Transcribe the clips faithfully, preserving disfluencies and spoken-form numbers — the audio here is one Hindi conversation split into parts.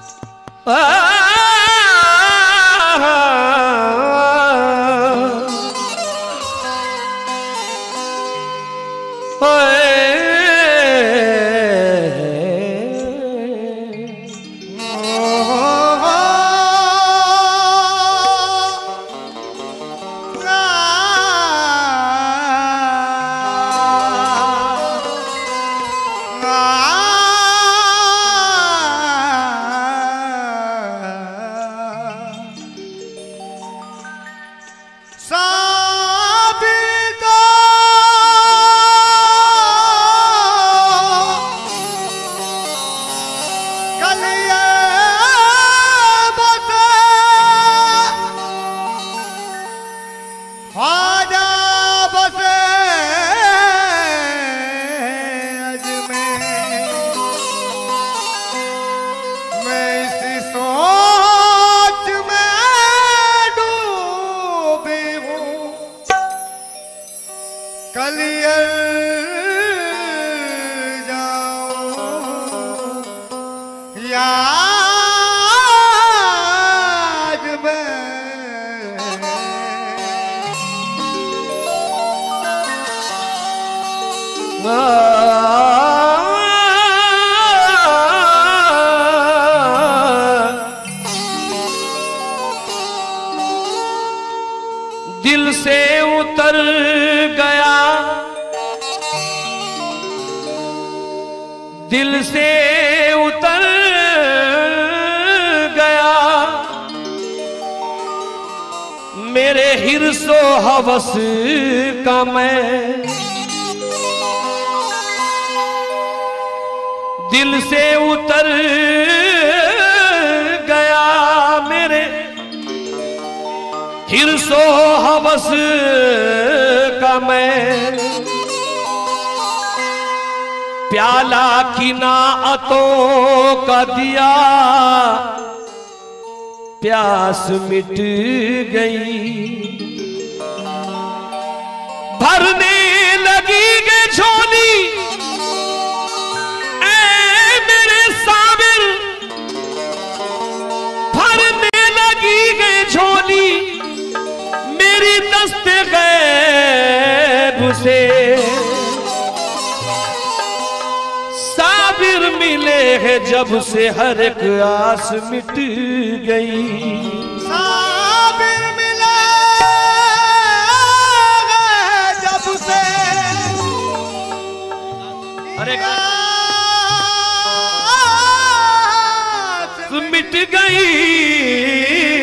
दिल से उतर गया, दिल से उतर गया मेरे हिर्सो हवस का मैं, दिल से उतर गया मेरे हिर्सो हवस का मैं, प्याला किनाअतों का दिया प्यास मिट गई, भरने लगी गे झोली ऐ मेरे साबिर, भरने लगी गे झोली मेरी दस्ते गैब से, साबिर मिले है जब से हर एक आस मिट गई, साबिर मिले है जब से हर एक आस मिट गई,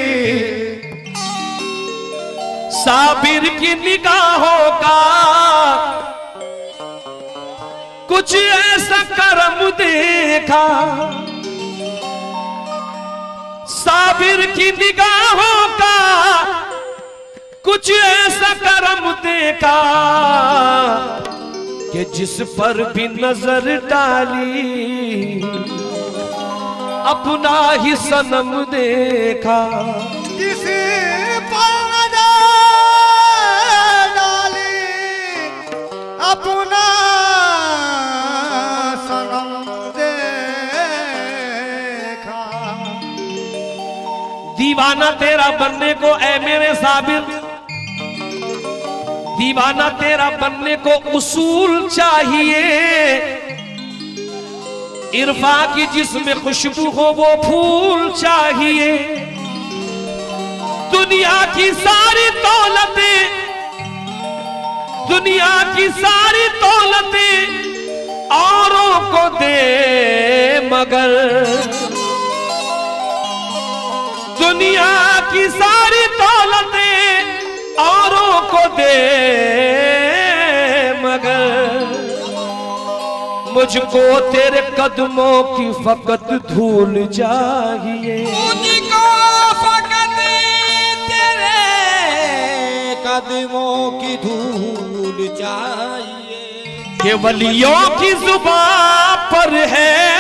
साबिर की निगाहों का कुछ ऐसा करम देखा, साबिर की निगाहों का कुछ ऐसा करम देखा कि जिस पर भी नजर डाली अपना ही सनम देखा, किसी पर नजर डाली अपना दीवाना तेरा बनने को ऐ मेरे साबिर, दीवाना तेरा बनने को उसूल चाहिए, इरफा की जिसमें खुशबू हो वो फूल चाहिए, दुनिया की सारी दौलतें, दुनिया की सारी दौलतें औरों को दे मगर, दुनिया की सारी दौलतें औरों को दे मगर, मुझको तेरे कदमों की फकत धूल चाहिए, मुझको फकत तेरे कदमों की धूल चाहिए, कि वलियों की जुबान पर है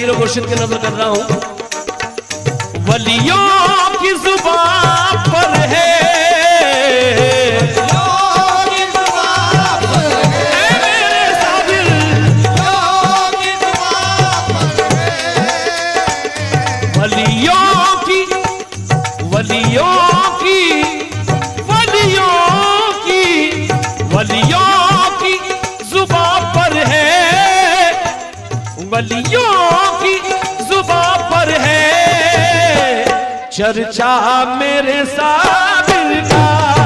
पीर मुर्शिद की नजर कर रहा हूं। वलियों की जुबान पर है, वलियों की वलियों की वलियों की वलियों की जुबान पर है, वलियों की जुबान पर है चर्चा मेरे साबिर का।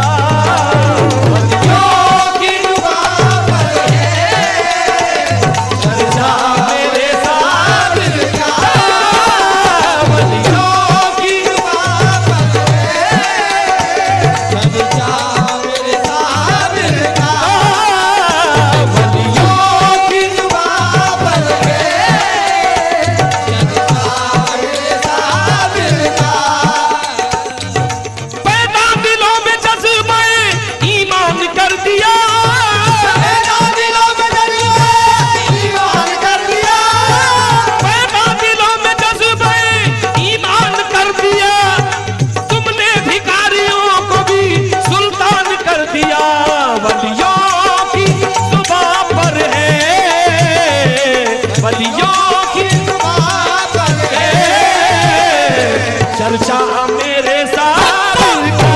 चर्चा मेरे साबिर का,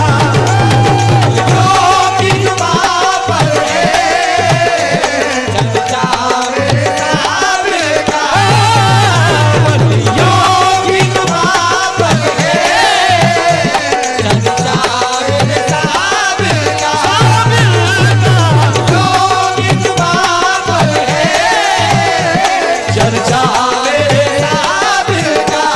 वलियों की जुबान पर है चर्चा मेरे साबिर का, वलियों की जुबान पर है चर्चा मेरे साबिर का, वलियों की जुबान पर है चर्चा मेरे साबिर का,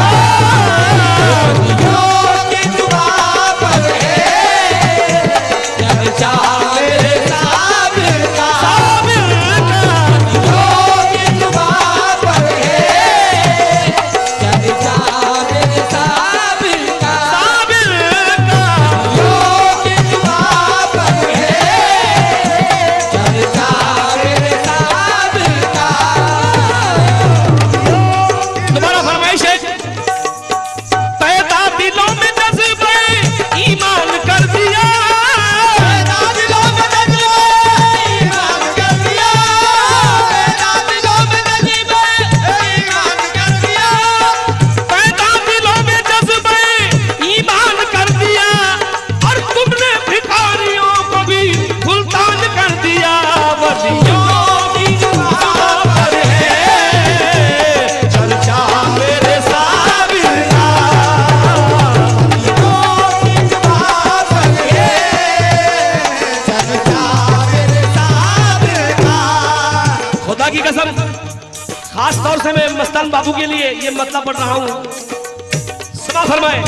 की कसम खास तौर से मैं मस्तान बाबू के लिए ये मतलब पढ़ रहा हूं। सुना फरमाए,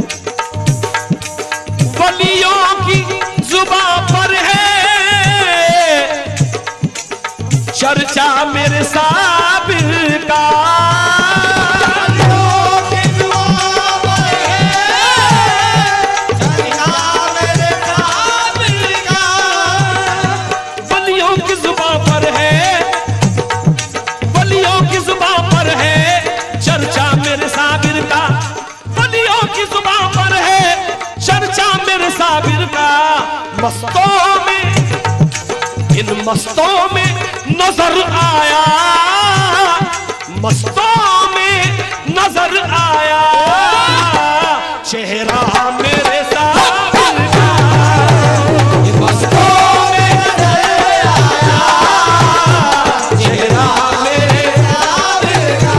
वलियों की जुबान पर है चर्चा मेरे साबिर का, वलियों की जुबान पर है चर्चा मेरे साबिर का, वलियों की जुबान पर है चर्चा मेरे साबिर का। मस्तों में इन मस्तों में नजर आया, मस्तों में नजर आया चेहरा मेरे साबिर का, मस्तों में नजर आया चेहरा मेरे साबिर का,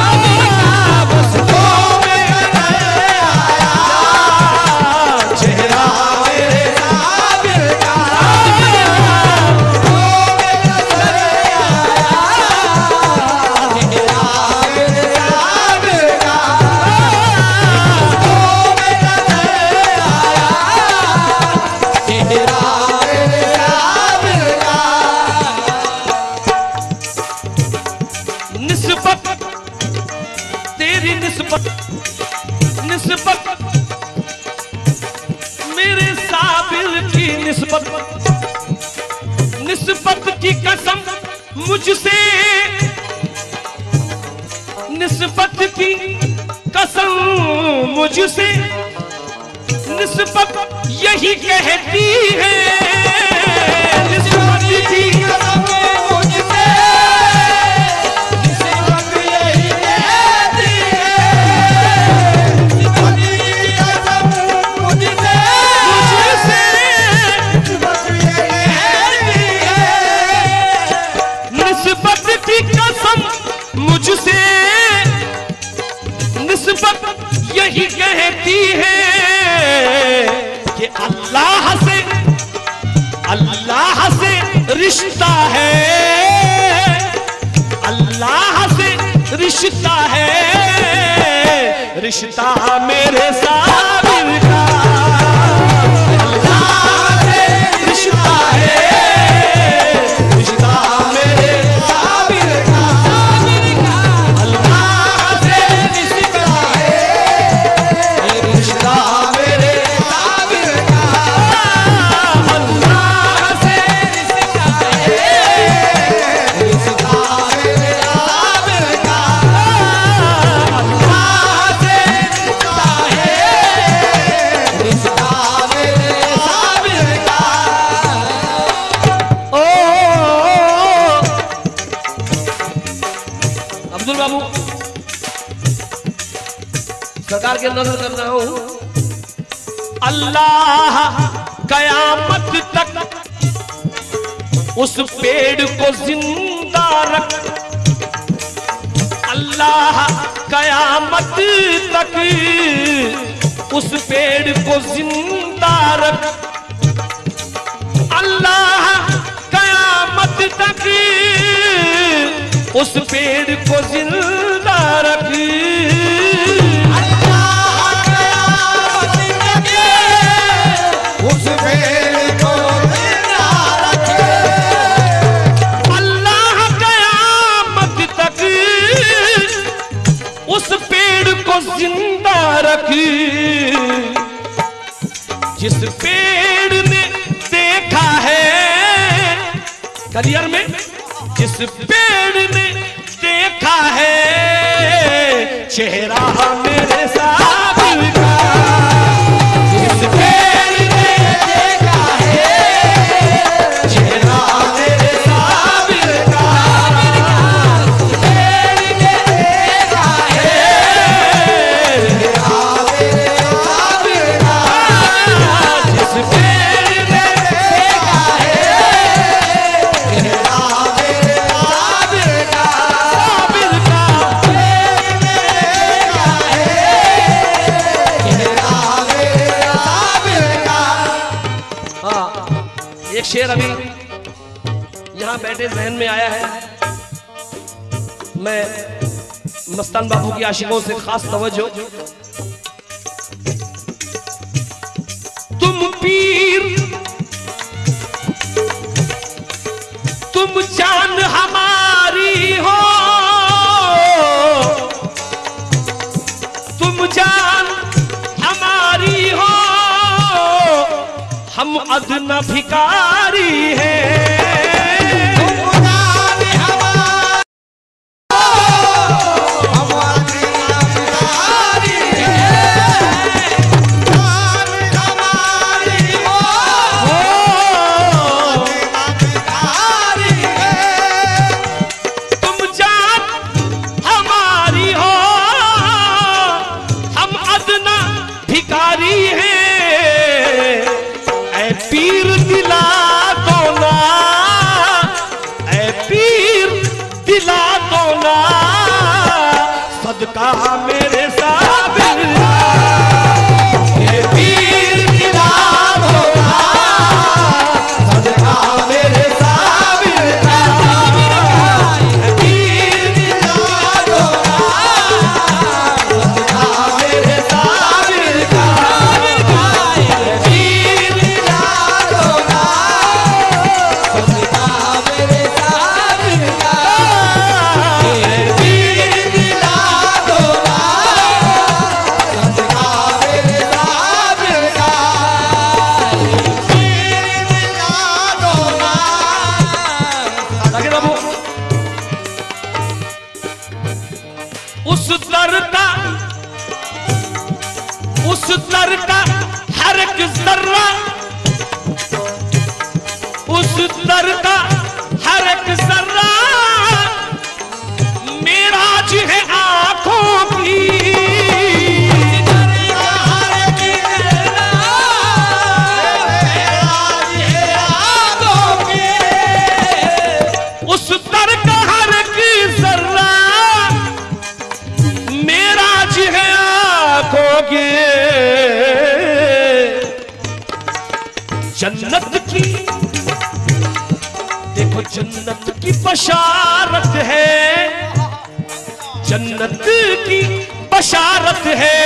निस्बत मेरे साबिर की निस्बत, निस्बत की कसम मुझसे निस्बत की कसम मुझसे निस्बत यही कहती है, निस्बत की कसम मुझसे निस्बत यही कहती है, निस्बत की कसम मुझसे मुझसे निस्बत यही कहती है, निस्बत की कसम मुझसे निस्बत यही कहती है कि अल्लाह से अल्लाह से रिश्ता है, अल्लाह से रिश्ता है, रिश्ता मेरे साबिर का, अल्लाह से रिश्ता है, रिश्ता मेरे साबिर का, अल्लाह से रिश्ता है, रिश्ता मेरे साबिर का, अल्लाह से रिश्ता है, रिश्ता मेरे साबिर का, अल्लाह से रिश्ता है, रिश्ता मेरे साबिर का। ओ अब्दुल बाबू सरकार के नजर कर रहा हूं, अल्लाह कयामत तक उस पेड़ को जिंदा रख, अल्लाह कयामत तक उस पेड़ को जिंदा रख, अल्लाह कयामत तक उस पेड़ को जिंदा रख, उस पेड़ को जिंदा रखे, अल्लाह कयामत तक उस पेड़ को जिंदा रखे, जिस पेड़ ने देखा है करियर में, जिस पेड़ ने देखा है चेहरा मेरे साबिर का, जिस पेड़ ने देखा है चेहरा मेरे साबिर का, जिस पेड़ ने देखा है चेहरा मेरे साबिर का, जिस पेड़ ने देखा है चेहरा मेरे साबिर का, साबिर का, पेड़ ने देखा है चेहरा मेरे साबिर का। हाँ, एक शेर अभी यहां बैठे जहन में आया है, मैं मस्तान बाबू की आशिकों से खास तवज्जो, तुम पीर तुम जान हमारी हो, तुम जान हमारी हो, हम अदना भिखारी हैं, सदका मेरे साबिर ये पीर दिला होगा, सदका मेरे साबिर का, ये पीर दिला होगा, सदका मेरे साबिर का, ये पीर दिला होगा, सदका मेरे साबिर का, ये पीर दिला होगा, उस दर का हर एक जर्रा, उस दर का हर एक जर्रा मेराज है आंखों की। उस दर का हर एक जर्रा मेराज है आंखों की। जन्नत की देखो जन्नत की बशारत है, जन्नत की बशारत है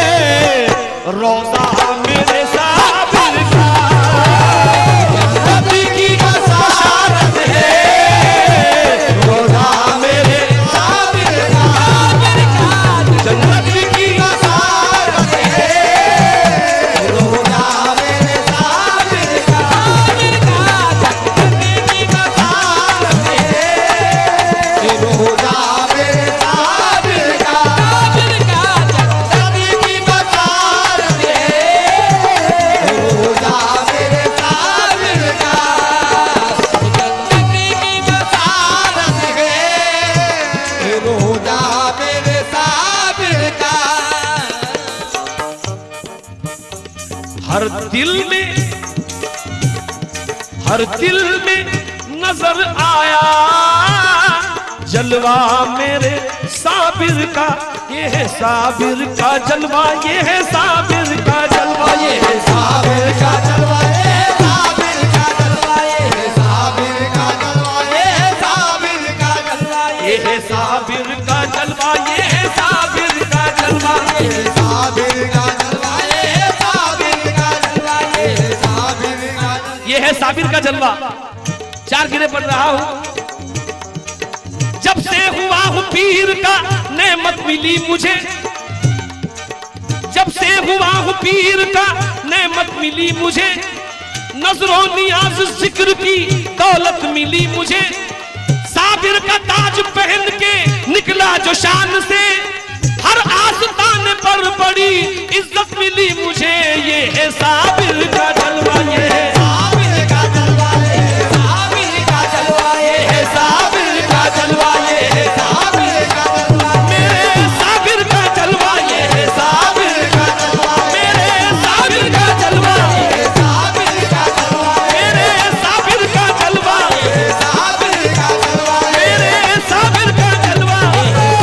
रोज़ा मेरे साबिर का। जन्नत की बशारत है रोज़ा मेरे साबिर का। जन्नत की बशारत है रोज़ा मेरे साबिर का। जन्नत की बशारत है रोज़ा मेरे साबिर का। जन्नत की बशारत है रोज़ा मेरे साबिर का। जन्नत की बशारत है रोज़ा मेरे साबिर का। हर दिल में हर दिल में नजर आया जलवा मेरे साबिर का। ये है साबिर का जलवा, ये है साबिर का जलवा, ये है साबिर का जलवा, ये है साबिर का जलवा, ये है साबिर का जलवा, ये है साबिर का जलवा, ये है साबिर का जलवा, ये है साबिर का जलवा, ये है साबिर का जलवा, ये है साबिर का जलवा, ये है साबिर का जलवा, ये है साबिर का जलवा। चार गिरे पढ़ रहा हूं। जब से हुआ हूं पीर का नेमत मिली मुझे, जब से हुआ हूं पीर का नेमत मिली मुझे। नजरों नियाज जिक्र की दौलत मिली मुझे। साबिर का ताज पहन के निकला जो शान से, हर आस्ताने पर बड़ी इज्जत मिली मुझे। ये है साबिर का जलवा, ये है साबिर का जलवा, ये है साबिर का जलवा, ये है साबिर का जलवा, ये है साबिर का जलवा, मेरे साबिर का जलवा, ये है साबिर का जलवा, मेरे साबिर का जलवा, ये है साबिर का जलवा, मेरे साबिर का जलवा, ये है साबिर का जलवा, मेरे साबिर का जलवा, ये है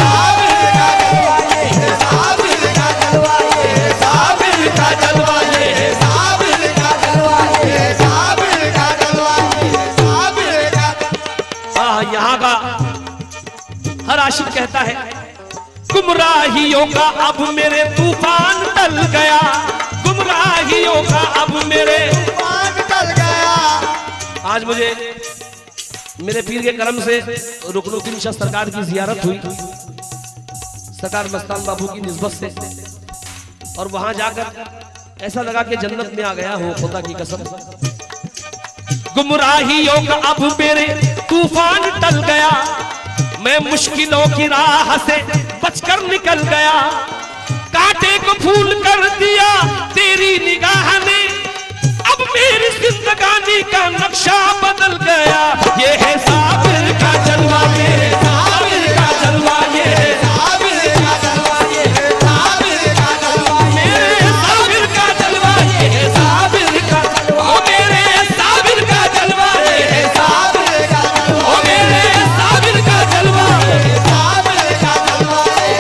साबिर का जलवा, ये है साबिर का जलवा, ये है साबिर का जलवा, ये है साबिर का जलवा, ये है साबिर का जलवा। हाँ, यहाँ का हर आशिक कहता है गुमराहियों का अब मेरे तूफान टल गया, गुमराहियों का अब मेरे तूफान टल गया। आज मुझे मेरे पीर के करम से रुकनुद्दीन शाह सरकार की जियारत हुई, सरकार मस्तान बाबू की निस्बत से, और वहां जाकर ऐसा लगा कि जन्नत में आ गया हूं, खुदा की कसम। गुमराहियों का अब मेरे तूफान टल गया, मैं मुश्किलों की राह से बचकर निकल गया। कांटे को फूल कर दिया तेरी निगाह ने, अब मेरी जिंदगानी का नक्शा बदल गया। ये है साबिर का जलवा, ये है साबिर का जलवा, ये है साबिर का जलवा, ये है साबिर का जलवा, मेरे साबिर का जलवा, ये है साबिर का जलवा, ओ मेरे साबिर का जलवा, ये है साबिर का जलवा, ओ मेरे साबिर का जलवा, ये है साबिर का जलवा, ये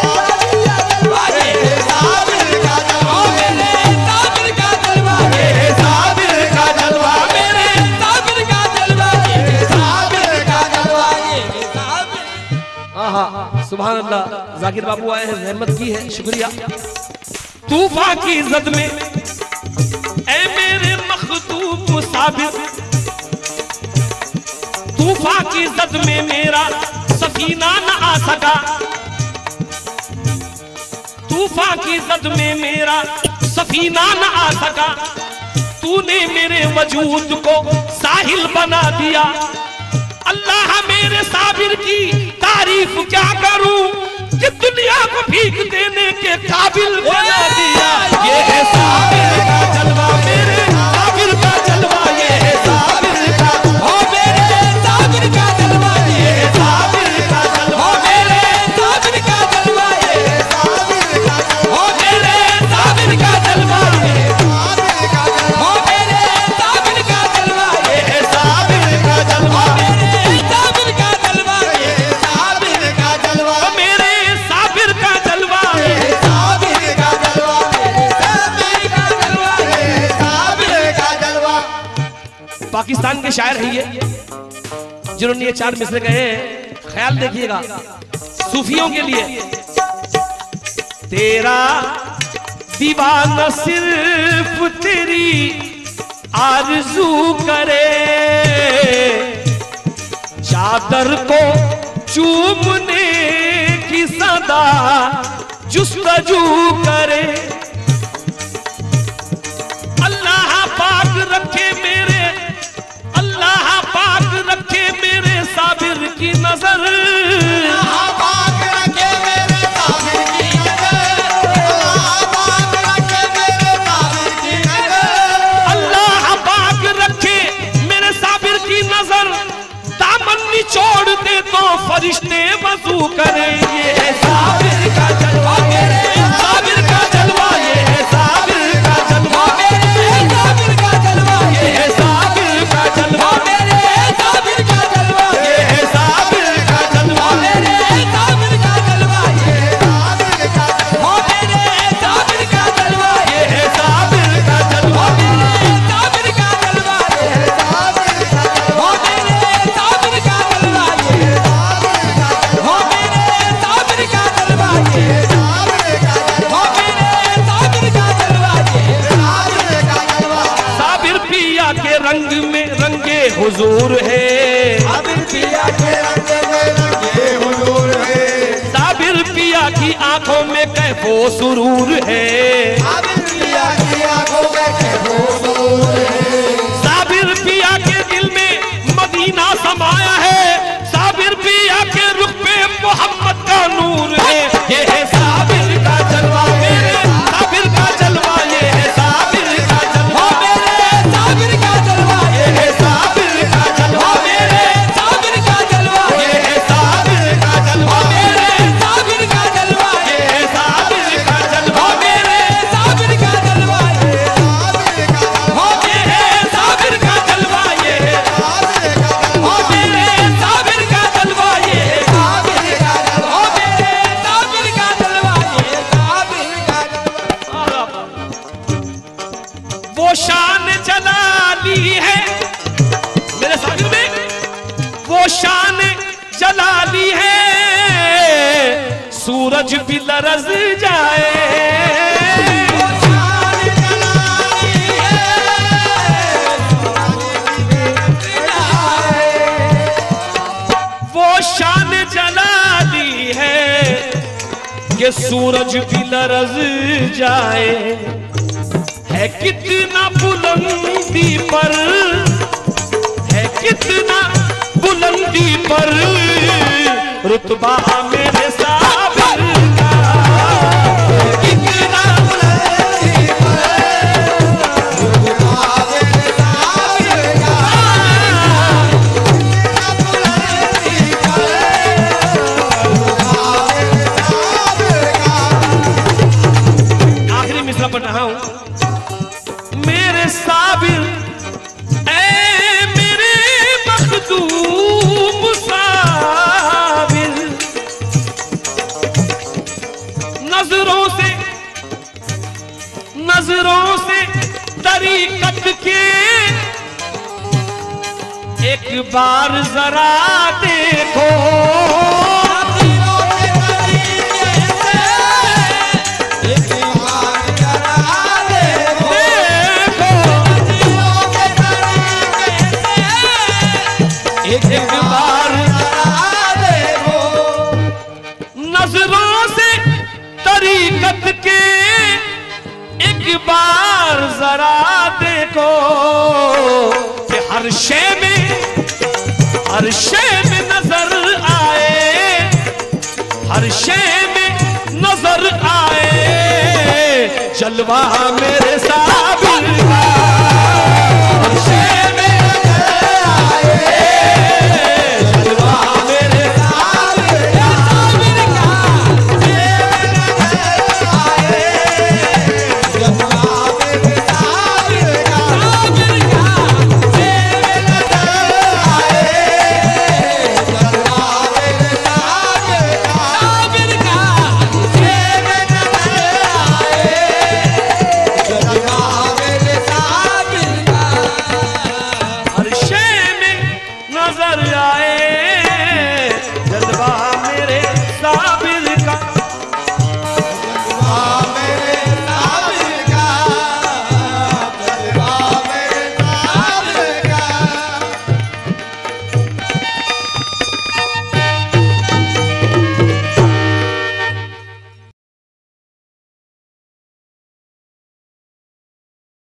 है साबिर का जलवा, ओ मेरे साबिर का जलवा, ये है साबिर का जलवा, मेरे साबिर का जलवा, ये है साबिर का जलवा, ये है साबिर। आहा, सुभान अल्लाह। जाकिर बाबू आए हैं, रहमत की है, शुक्रिया। तूफान की जद में ऐ मेरे मखदूम साबिर, तूफान की जद में मेरा सफीना न आ सका, तूफान की जद में मेरा सफीना न आ सका। तूने मेरे वजूद को साहिल बना दिया। अल्लाह मेरे साबिर की तारीफ क्या करूं कि दुनिया को भीख देने के काबिल बना दिया। ये पाकिस्तान के शायर है ये, जिन्होंने ये चार मिसरे कहे हैं। ख्याल देखिएगा, सूफियों के लिए। तेरा दीवाना सिर्फ तेरी आरज़ू करे, चादर को चूमने की सदा जुस्तजू करे। अल्लाह पाक रखे मेरे, अल्लाह पाक रखे मेरे साबिर की नजर, अल्लाह पाक रखे मेरे साबिर की नजर, अल्लाह पाक रखे मेरे साबिर की नजर, अल्लाह पाक रखे मेरे साबिर की नजर। दामन निचोड़ दे तो फरिश्ते वजू करें। ये है साबिर का जलवा, मेरे साबिर का जलवा, ये है साबिर का जलवा, मेरे साबिर का जलवा, ये है साबिर का जलवा, मेरे साबिर का जलवा, ये है साबिर का जलवा, मेरे साबिर का जलवा, ये साबिर का जलवा, मेरे साबिर का जलवा, ये है साबिर का जलवा, मेरे साबिर का जलवा, ये साबिर का जलवा, मेरे साबिर का जलवा, ये हो मेरे साबिर का जलवा, ये साबिर का जलवा, मेरे साबिर का जलवा, ये साबिर का जलवा। साबिर पिया के रंग में रंगे हुजूर है, साबिर पिया के रंग में रंगे हुजूर है, साबिर पिया की आंखों में कैफो सुरूर है, साबिर पिया की आंखों में कैफो सुरूर है, साबिर पिया के दिल में मदीना समाया है, साबिर पिया के रुख पे मोहम्मद का नूर है। ये है साबिर का जलवा, मेरे साबिर का जलवा, ये है साबिर का जलवा, मेरे साबिर का जलवा, ये है साबिर का जलवा, मेरे साबिर का जलवा, ये है साबिर का जलवा, मेरे साबिर का जलवा, ये है साबिर का जलवा, मेरे साबिर का जलवा, हो ये है साबिर का जलवा, ये है हो मेरे साबिर का जलवा, ये साबिर का जलवा, हो मेरे साबिर का जलवा, ये साबिर का जलवा। वो शान जलाली है मेरे साबिर में, वो शान जलाली है, सूरज भी लरज जाए, शान जलाली है, वो शान जलाली है कि सूरज भी लरज जाए। है कितना बुलंदी पर, है कितना बुलंदी पर रुतबा मेरे साबिर का, कितना बुलंदी पर रुतबा मेरे साबिर का, कितना बुलंदी पर रुतबा मेरे साबिर का। आखिरी मिसरा पढ़ रहा हूं। मेरे साबिर ऐ मेरे मखदूम साबिर, नजरों से नजरों से तरीकत के एक बार जरा देखो, एक बार नजरों से तरीकत के एक बार जरा देखो, कि हर शे में हर शे में नजर आए, हर शे में नजर आए जलवा मेरे साबिर का।